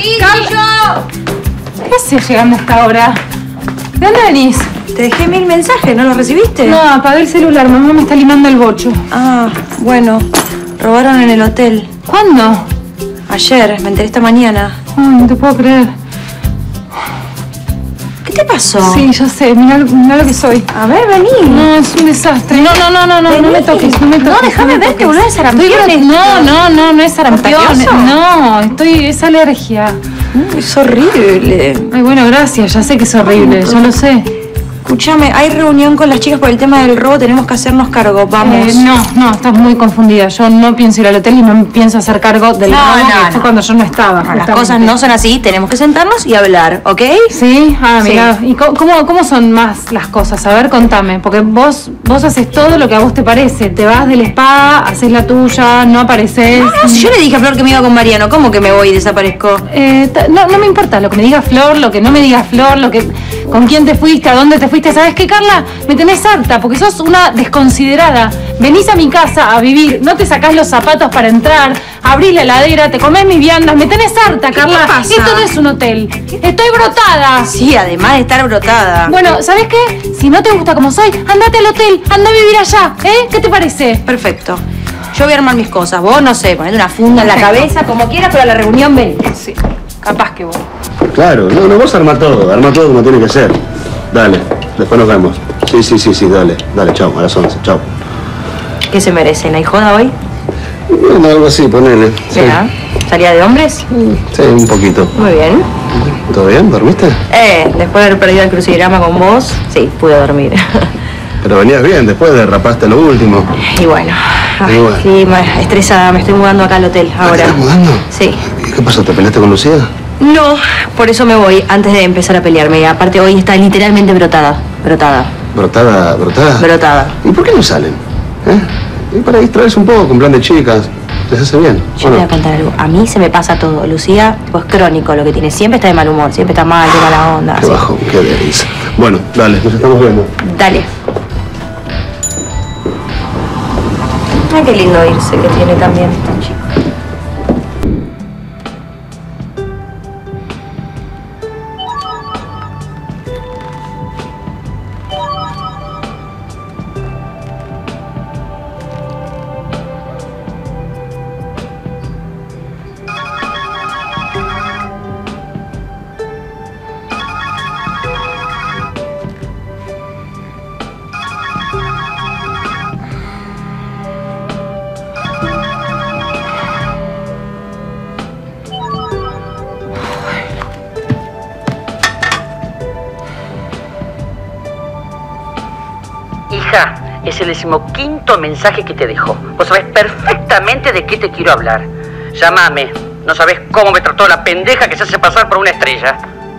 Sí, Carla. ¿Qué haces llegando a esta hora? ¿De dónde venís? Te dejé 1000 mensajes, ¿no los recibiste? No, apagué el celular, mamá me está limando el bocho. Ah, bueno. Robaron en el hotel. ¿Cuándo? Ayer, me enteré esta mañana. Ay, no te puedo creer. ¿Qué te pasó? Sí, ya sé, mirá lo que soy. A ver, vení. No, es un desastre. No me toques, no me toques. No, déjame verte, boludo, es sarampión. No es sarampión. ¿Contagioso? No, es alergia. Es horrible. Ay, bueno, gracias, ya sé que es horrible, ya lo sé. Escúchame, hay reunión con las chicas por el tema del robo, tenemos que hacernos cargo, vamos. No, estás muy confundida. Yo no pienso ir al hotel y no pienso hacer cargo del robo que fue cuando yo no estaba. No, las cosas no son así, tenemos que sentarnos y hablar, ¿ok? ¿Sí? Ah, mira. Sí. ¿Y cómo son más las cosas? A ver, contame. Porque vos haces todo lo que a vos te parece. Te vas del spa, haces la tuya, no apareces. No, si yo le dije a Flor que me iba con Mariano, ¿cómo que me voy y desaparezco? No me importa lo que me diga Flor, lo que no me diga Flor, con quién te fuiste, a dónde te fuiste. ¿Sabes qué, Carla? Me tenés harta porque sos una desconsiderada. Venís a mi casa a vivir, no te sacás los zapatos para entrar, abrís la heladera, te comés mis viandas. Me tenés harta, Carla. ¿Qué pasa? Esto no es un hotel. Estoy brotada. Sí, además de estar brotada. Bueno, ¿sabes qué? Si no te gusta como soy, andate al hotel, anda a vivir allá, ¿eh? ¿Qué te parece? Perfecto. Yo voy a armar mis cosas. Vos, no sé, ponete una funda en la cabeza, como quieras, pero a la reunión ven. Sí, capaz que vos. Claro, no, vos arma todo como tiene que ser. Dale, después nos vemos. Sí, dale, chao, a las 11, chao. ¿Qué se merecen? ¿Hay joda hoy? Bueno, algo así, ponele. Sí. Mira, ¿salida de hombres? Sí, un poquito. Muy bien. ¿Todo bien? ¿Dormiste? Después de haber perdido el crucigrama con vos, sí, pude dormir. Pero venías bien, después derrapaste lo último. Y bueno, sí, estresada, me estoy mudando acá al hotel ahora. ¿Te estás mudando? Sí. ¿Y qué pasó? ¿Te peleaste con Lucía? No, por eso me voy, antes de empezar a pelearme. Aparte, hoy está literalmente brotada. ¿Brotada? Brotada. ¿Y por qué no salen? Y para distraerse un poco, en plan de chicas. ¿Les hace bien? Yo te voy a contar algo. A mí se me pasa todo. Lucía, pues crónico lo que tiene. Siempre está de mal humor, siempre está mal, de mala onda. Qué bajón, qué delicia. Bueno, dale, nos estamos viendo. Dale. Ay, qué lindo irse que tiene también esta chica. Hija, es el 15º mensaje que te dejo. Vos sabés perfectamente de qué te quiero hablar. Llámame. No sabés cómo me trató la pendeja que se hace pasar por una estrella.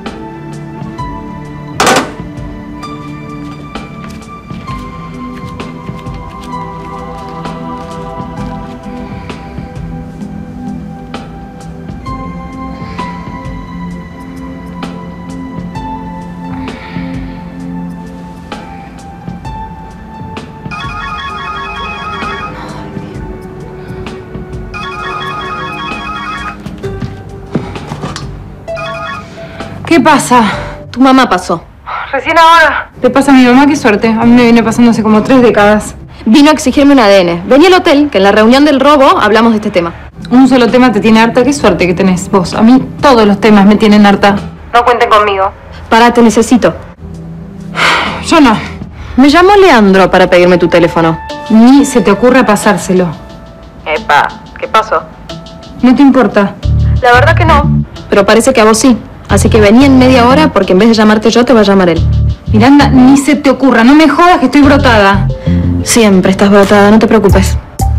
¿Qué pasa? Tu mamá pasó. Recién ahora. ¿Te pasa a mi mamá? Qué suerte. A mí me viene pasando hace como 3 décadas. Vino a exigirme un ADN. Venía al hotel, que en la reunión del robo hablamos de este tema. Un solo tema te tiene harta. Qué suerte que tenés vos. A mí todos los temas me tienen harta. No cuenten conmigo. Pará, te necesito. Yo no. Me llamó Leandro para pedirme tu teléfono. Ni se te ocurra pasárselo. Epa, ¿qué pasó? ¿No te importa? La verdad que no. Pero parece que a vos sí. Así que vení en media hora porque en vez de llamarte yo, te va a llamar él. Miranda, ni se te ocurra. No me jodas que estoy brotada. Siempre estás brotada, no te preocupes.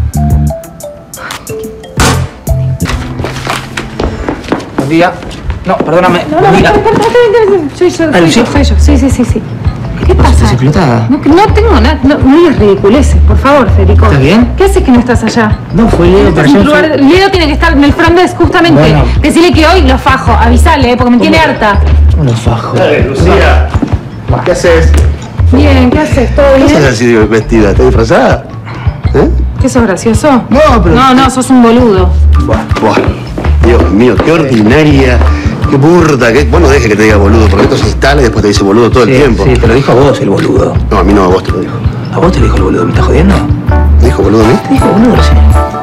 Buen día. No, perdóname. No, soy yo. Sí. ¿Qué pasa? ¿Estás explotada? No tengo nada. No digas ridiculeces, por favor, Federico. ¿Estás bien? ¿Qué haces que no estás allá? No, fue Leo, pero yo... Leo tiene que estar en el front desk justamente. Bueno. Decirle que hoy lo fajo. Avisale, porque me tiene harta. Unos fajos. Dale, Lucía. ¿Qué haces? Bien, ¿qué haces? ¿Todo ¿Qué bien? estás así vestida? ¿Estás disfrazada? ¿Qué sos gracioso? No, pero... No, sos un boludo. Buah, Dios mío, qué ordinaria, qué burda, qué... Vos no dejes que te diga boludo, porque esto se instala y después te dice boludo todo el tiempo. Sí, te lo dijo a vos el boludo. No, a mí no, a vos te lo dijo. ¿A vos te lo dijo el boludo? ¿Me estás jodiendo? ¿Me dijo boludo a mí? Te dijo boludo recién.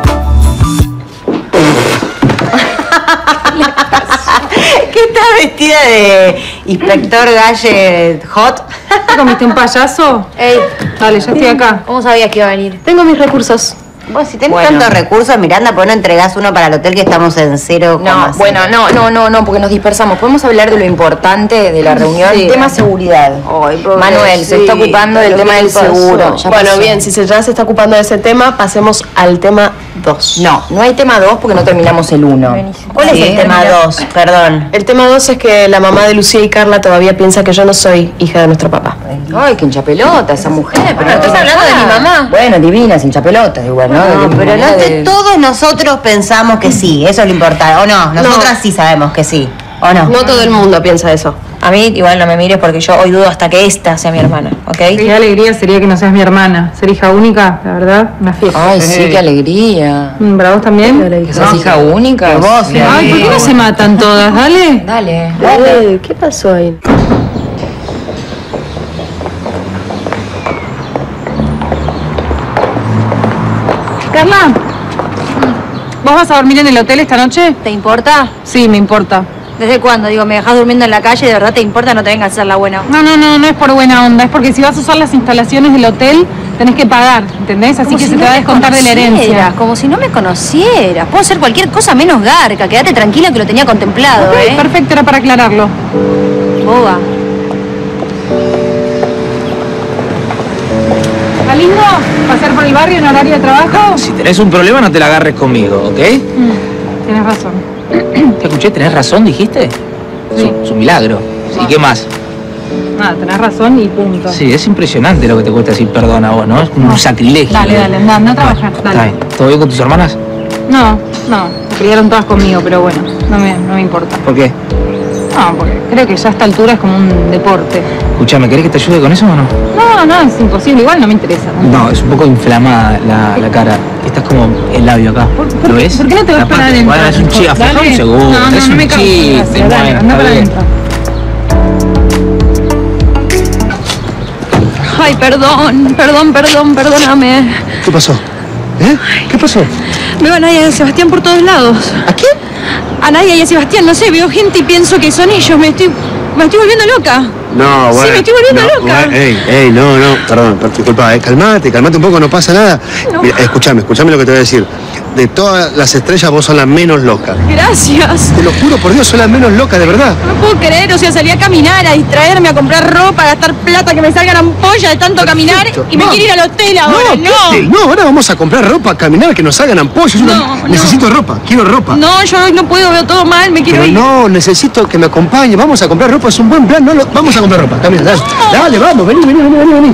¿Qué estás vestida de inspector Gadget Hot? ¿Te comiste un payaso? Ey, Dale, ya estoy acá. ¿cómo sabías que iba a venir? Tengo mis recursos. Vos, si tenés Bueno. tantos recursos, Miranda, ¿por qué no entregás uno para el hotel que estamos en 0,0? No, bueno, no, porque nos dispersamos. Podemos hablar de lo importante de la reunión. Sí. Tema seguridad. Ay, Manuel se está ocupando del tema del seguro. Ya Bueno, pasó. bien, si ya se está ocupando de ese tema, pasemos al tema 2. No hay tema 2 porque no terminamos el 1. ¿Cuál es el tema 2? Perdón. El tema 2 es que la mamá de Lucía y Carla todavía piensa que yo no soy hija de nuestro papá. Ay, qué hincha pelota esa mujer. Pero no estás hablando de mi mamá. Bueno, divina, sin hincha pelota, igual, ¿no? No, De mi pero mamá, todos nosotros pensamos que sí, eso es lo importante. ¿O no? Nosotras sí sabemos que sí. ¿O no? No todo el mundo piensa eso. A mí igual no me mires porque yo hoy dudo hasta que esta sea mi hermana, ¿ok? Qué alegría sería que no seas mi hermana. Ser hija única, la verdad, una fiesta. Ay, sí, qué alegría. ¿Para vos también? Que sos hija única. vos, sí. Ay, ¿por qué no se matan todas? Dale. Dale. ¿Qué pasó ahí? Carla, ¿vos vas a dormir en el hotel esta noche? ¿Te importa? Sí, me importa. ¿Desde cuándo? Digo, me dejas durmiendo en la calle, ¿de verdad te importa? No te vengas a hacer la buena. No es por buena onda, es porque si vas a usar las instalaciones del hotel, tenés que pagar, ¿entendés? Así que se te va a descontar de la herencia. Como si no me conocieras. Puedo hacer cualquier cosa menos garca. Quédate tranquila que lo tenía contemplado, Ok, perfecto, era para aclararlo. Boba. ¿Está lindo pasar por el barrio en horario de trabajo? Si tenés un problema, no te la agarres conmigo, ¿ok? Tienes razón. Te escuché, ¿tenés razón, dijiste? Sí. Es un milagro. ¿Y qué más? Nada, tenés razón y punto. Sí, es impresionante lo que te cuesta decir perdón a vos, ¿no? Es como un sacrilegio. Dale, anda a trabajar, Está dale. bien. ¿Todo bien con tus hermanas? No, se criaron todas conmigo, pero bueno, no me importa. ¿Por qué? No, porque creo que ya a esta altura es como un deporte. Escuchame, ¿querés que te ayude con eso o no? No, es imposible, igual no me interesa. No, es un poco inflamada la cara. Estás como el labio acá. ¿Lo ves? ¿Por qué no te vas La para parte- adentro? Bueno, es un chiste, afloja Dale. un segundo. No, es no un me causes chiste. gracia, dale, Bueno, anda está para bien. adentro. Ay, perdóname. ¿Qué pasó? ¿Eh? ¿Qué pasó? Veo a Nadia y a Sebastián por todos lados. ¿A quién? A Nadia y a Sebastián, no sé, veo gente y pienso que son ellos. Me estoy volviendo loca. No, bueno. Sí, me estoy volviendo loca. Ey, no, perdón, disculpa, calmate un poco, no pasa nada. No. Mira, escúchame lo que te voy a decir. De todas las estrellas vos sos la menos loca. Gracias. Te lo juro por Dios, sos la menos loca, de verdad. No puedo creer, o sea, salí a caminar, a distraerme, a comprar ropa, a gastar plata, que me salgan ampollas de tanto caminar y me No. quiero ir al hotel ahora, ¿qué? No, ahora vamos a comprar ropa, a caminar, que nos salgan ampollas. Yo No. necesito ropa, quiero ropa. No, yo hoy no puedo, veo todo mal, me quiero Pero ir. no, necesito que me acompañe, vamos a comprar ropa, es un buen plan, vamos a comprar ropa, camina, dale. Dale, vamos, vení.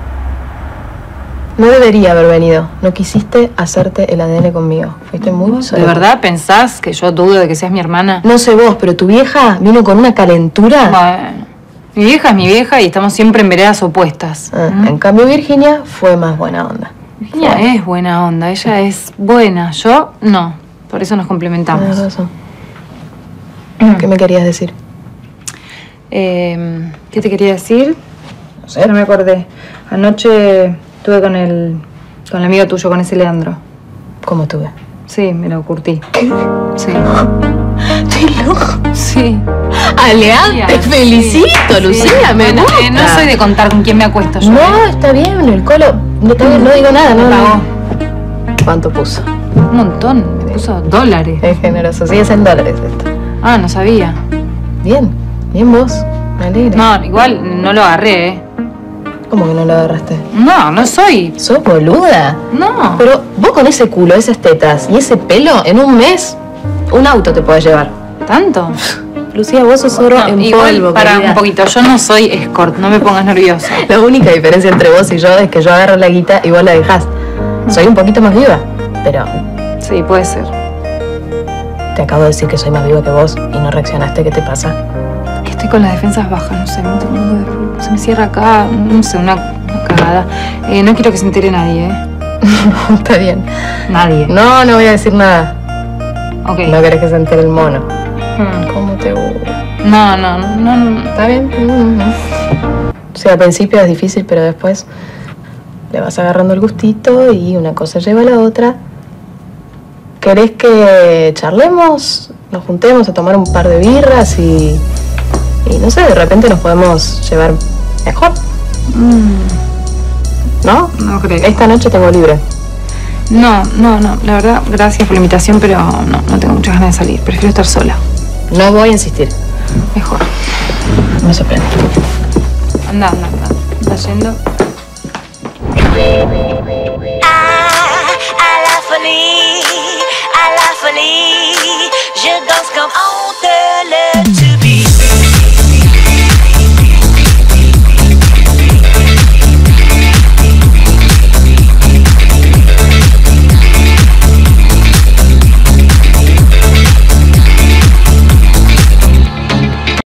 No debería haber venido. No quisiste hacerte el ADN conmigo. Fuiste muy ¿De sola. verdad pensás que yo dudo de que seas mi hermana? No sé vos, pero tu vieja vino con una calentura. Bueno, mi vieja es mi vieja y estamos siempre en veredas opuestas. En cambio, Virginia fue más buena onda. Virginia es buena onda, ella es buena, yo no. Por eso nos complementamos. Tienes razón. ¿Qué me querías decir? ¿Qué te quería decir? No sé. No me acordé. Anoche estuve con el amigo tuyo, con ese Leandro. ¿Cómo estuve? Sí, me lo curtí. Sí. Estoy loco. Sí. Aleán, te felicito, Lucía, me Bueno, gusta. no soy de contar con quién me acuesto yo. No, está bien, el colo. No, está bien, no digo nada, no. Pagó. ¿Cuánto puso? Un montón. Me puso $. Es generoso, sí, es en dólares esto. Ah, no sabía. Bien vos, me alegra. No, igual no lo agarré, ¿eh? ¿Cómo que no lo agarraste? No soy. ¿Sos boluda? No. Pero vos con ese culo, esas tetas y ese pelo, en un mes, un auto te puedes llevar. ¿Tanto? Lucía, vos sos oro No, en igual, polvo, para querida. un poquito. Yo no soy escort, no me pongas nerviosa. La única diferencia entre vos y yo es que yo agarro la guita y vos la dejás. Soy un poquito más viva, pero Sí, puede ser. te acabo de decir que soy más viva que vos y no reaccionaste. ¿Qué te pasa? Que estoy con las defensas bajas, no sé, se me cierra acá, no sé, una cagada. No quiero que se entere nadie, ¿eh? Está bien. Nadie. No voy a decir nada. Ok. No querés que se entere el mono. Mm. ¿Cómo te gusta? No. ¿Está bien? O sea, al principio es difícil, pero después le vas agarrando el gustito y una cosa lleva a la otra. ¿Querés que charlemos? Nos juntemos a tomar un par de birras y no sé, de repente nos podemos llevar mejor. ¿No? No creo. Esta noche tengo libre. No. La verdad, gracias por la invitación, pero no tengo muchas ganas de salir. Prefiero estar sola. No voy a insistir. Mejor. Me sorprende. Anda. ¿Estás yendo?